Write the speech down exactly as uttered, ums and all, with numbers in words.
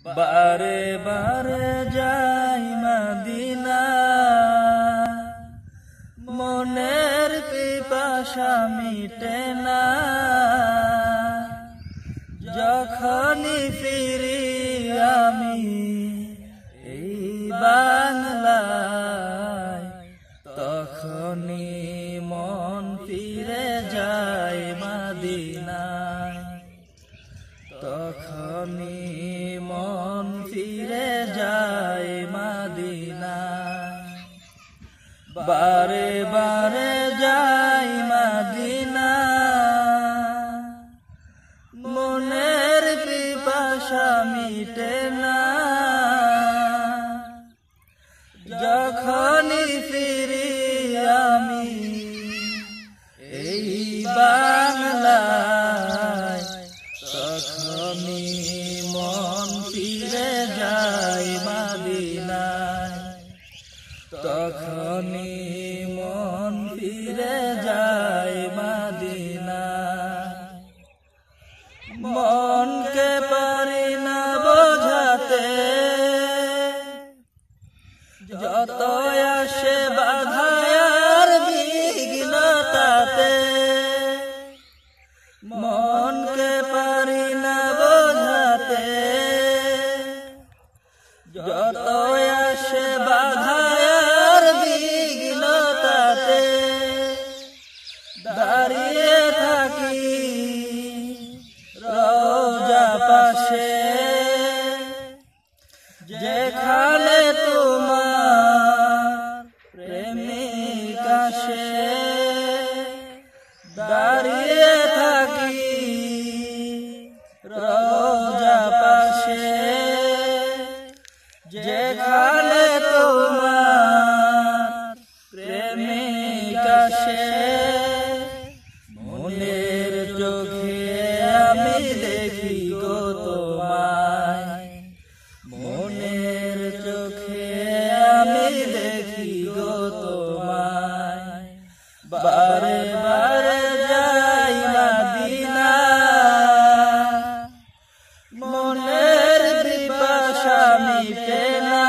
বারে বারে যাই মদিনা, মনের পিপাসা মিটে না। যখনই ফিরি আমি এই বাংলায়, তখনই মন ফিরে যায় মদিনায়, তখনই মন ফিরে যায় মদিনায়। বারে বারে যাই মদিনা, মনের পিপাসা মিটে না। যখনই ফিরি আমি এই বাংলায়, তখনই মন ফিরে যায় মদিনায়, তখনই মন ফিরে যায় মদিনায়। মনকে পারি না বোঝাতে, যত আসে বাধা আর বিঘ্নতাতে। মনকে পারি না বোঝাতে, যত আসে বাধা আর বিঘ্নতাতে। দাঁড়িয়ে থাকি রওজা পাশে, যেখানে তোমার প্রেমিক আসে। দাঁড়িয়ে থাকি রওজা পাশে, যেখানে তোমার প্রেমিক আসে। মনের চোখে আমি দেখি গো তোমায়, মনের চোখে আমি দেখি গো তোমায়। বারে বারে যাই মদিনা, মনের পিপাসা মিটে না।